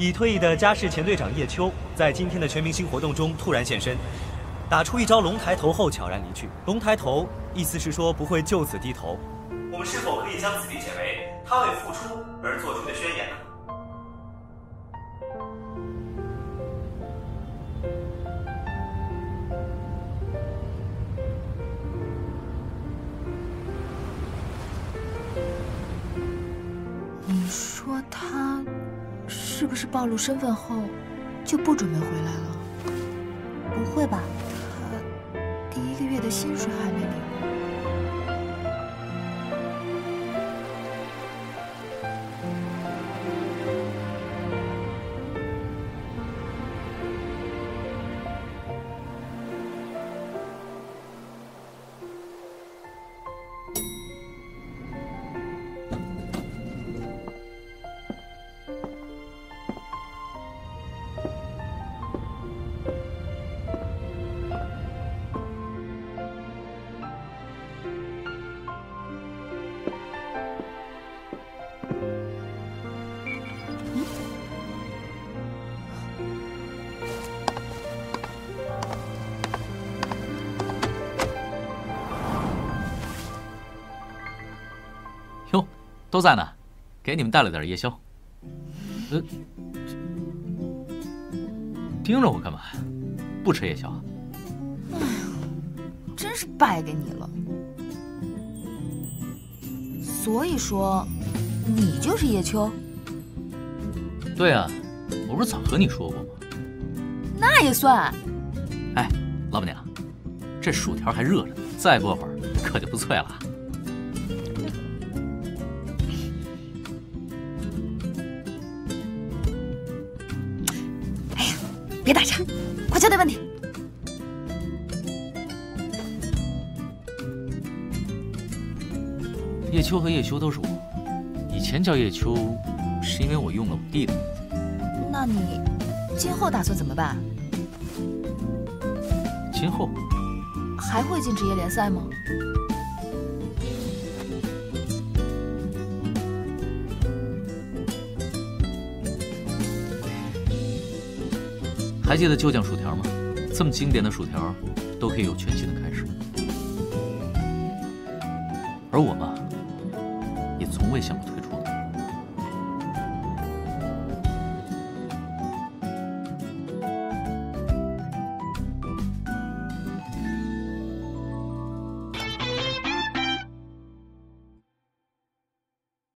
已退役的嘉世前队长叶秋，在今天的全明星活动中突然现身，打出一招龙抬头后悄然离去。龙抬头，意思是说不会就此低头。我们是否可以将此理解为他为付出而做出的宣言呢？ 你说他是不是暴露身份后就不准备回来了？ 不会吧？ 他第1个月的薪水还没领呢。 哟，都在呢，给你们带了点夜宵。盯着我干嘛？不吃夜宵？ 哎呀，真是败给你了。所以说，你就是叶秋？ 对啊，我不是早和你说过吗？ 那也算。 哎，老板娘，这薯条还热着呢，再过会儿可就不脆了。 别打岔，快交代问题。 叶秋和叶修都是我，以前叫叶秋，是因为我用了我弟的名字。 那你今后打算怎么办？ 今后还会进职业联赛吗？ 还记得旧酱薯条吗？这么经典的薯条，都可以有全新的开始。而我嘛，也从未想过退出。